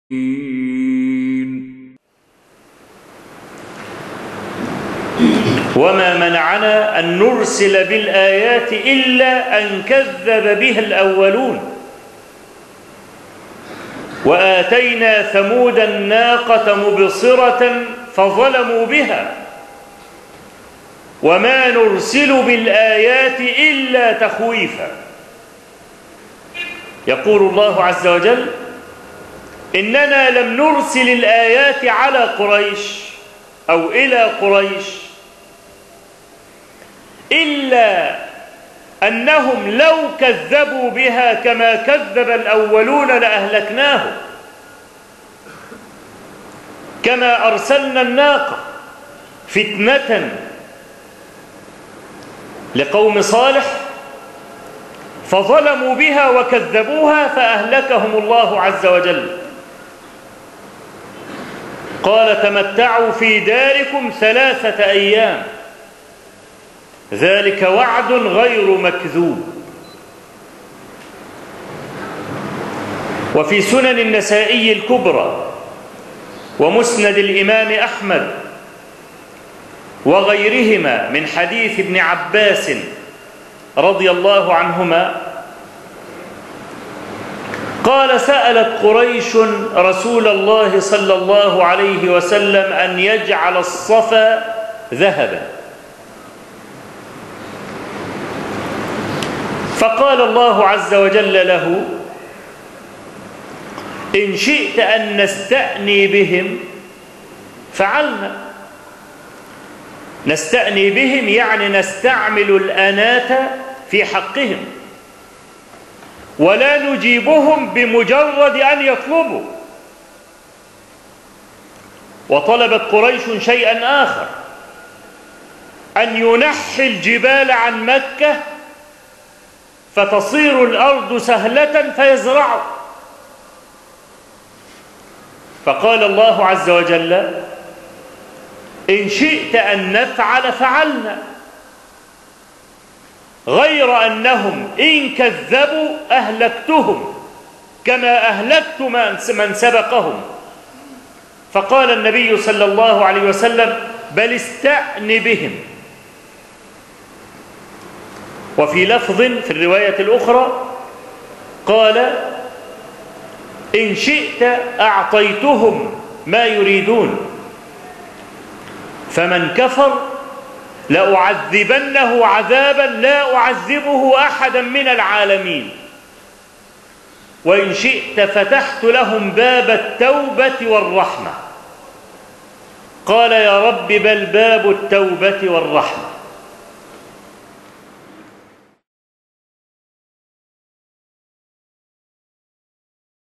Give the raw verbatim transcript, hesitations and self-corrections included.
وما منعنا أن نرسل بالآيات إلا أن كذب بها الأولون وآتينا ثمود الناقة مبصرة فظلموا بها وما نرسل بالآيات إلا تخويفا. يقول الله عز وجل: إننا لم نرسل الآيات على قريش أو إلى قريش إلا أنهم لو كذبوا بها كما كذب الأولون لأهلكناهم، كما أرسلنا الناقة فتنة لقوم صالح فظلموا بها وكذبوها فأهلكهم الله عز وجل. قال: تمتعوا في داركم ثلاثة أيام ذلك وعد غير مكذوب. وفي سنن النسائي الكبرى ومسند الإمام أحمد وغيرهما من حديث ابن عباس رضي الله عنهما قال: سألت قريش رسول الله صلى الله عليه وسلم أن يجعل الصفا ذهبا، فقال الله عز وجل له: إن شئت أن نستأني بهم فعلنا. نستأني بهم يعني نستعمل الأناة في حقهم ولا نجيبهم بمجرد أن يطلبوا. وطلبت قريش شيئا آخر، أن ينحي الجبال عن مكة فتصير الأرض سهلة فيزرعوا. فقال الله عز وجل: إن شئت أن نفعل فعلنا، غير أنهم إن كذبوا أهلكتهم كما أهلكت من سبقهم. فقال النبي صلى الله عليه وسلم: بل استأن بهم. وفي لفظ في الرواية الأخرى قال: إن شئت أعطيتهم ما يريدون، فمن كفر لأعذبنه عذابا لا أعذبه أحدا من العالمين، وإن شئت فتحت لهم باب التوبة والرحمة. قال: يا رب بل باب التوبة والرحمة.